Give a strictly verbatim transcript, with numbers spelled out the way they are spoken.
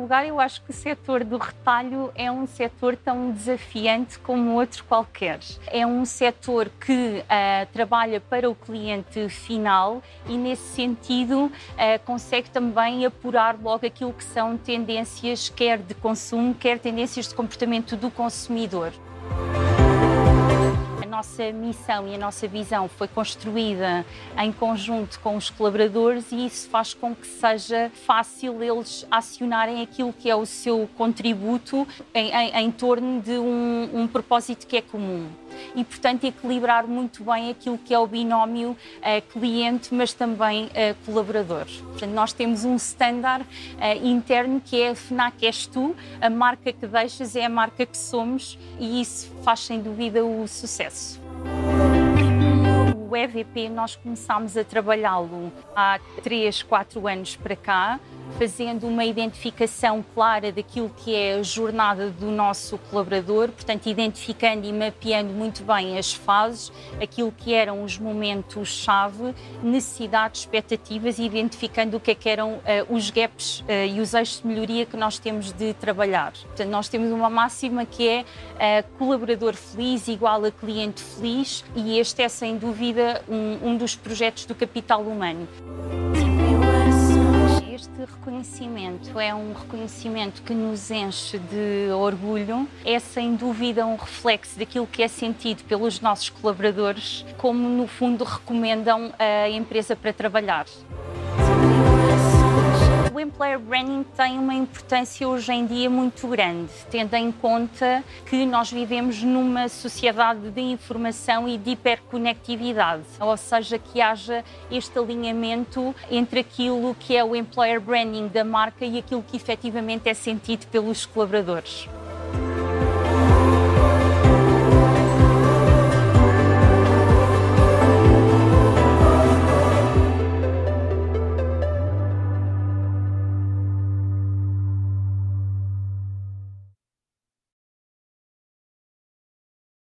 lugar, eu acho que o setor do retalho é um setor tão desafiante como outro qualquer. É um setor que uh, trabalha para o cliente final e, nesse sentido, uh, consegue também apurar logo aquilo que são tendências, quer de consumo, quer tendências de comportamento do consumidor. A nossa missão e a nossa visão foi construída em conjunto com os colaboradores e isso faz com que seja fácil eles acionarem aquilo que é o seu contributo em, em, em torno de um, um propósito que é comum. E, portanto, equilibrar muito bem aquilo que é o binómio eh, cliente, mas também eh, colaborador. Portanto, nós temos um standard eh, interno que é a FNAC és tu, a marca que deixas é a marca que somos e isso faz, sem dúvida, o sucesso. O E V P nós começámos a trabalhá-lo há três, quatro anos para cá, fazendo uma identificação clara daquilo que é a jornada do nosso colaborador, portanto, identificando e mapeando muito bem as fases, aquilo que eram os momentos-chave, necessidades, expectativas e identificando o que é que eram uh, os gaps uh, e os eixos de melhoria que nós temos de trabalhar. Portanto, nós temos uma máxima que é uh, colaborador feliz igual a cliente feliz e este é, sem dúvida, um, um dos projetos do capital humano. Este reconhecimento é um reconhecimento que nos enche de orgulho, é sem dúvida um reflexo daquilo que é sentido pelos nossos colaboradores, como no fundo recomendam a empresa para trabalhar. O Employer Branding tem uma importância hoje em dia muito grande, tendo em conta que nós vivemos numa sociedade de informação e de hiperconectividade, ou seja, que haja este alinhamento entre aquilo que é o Employer Branding da marca e aquilo que efetivamente é sentido pelos colaboradores.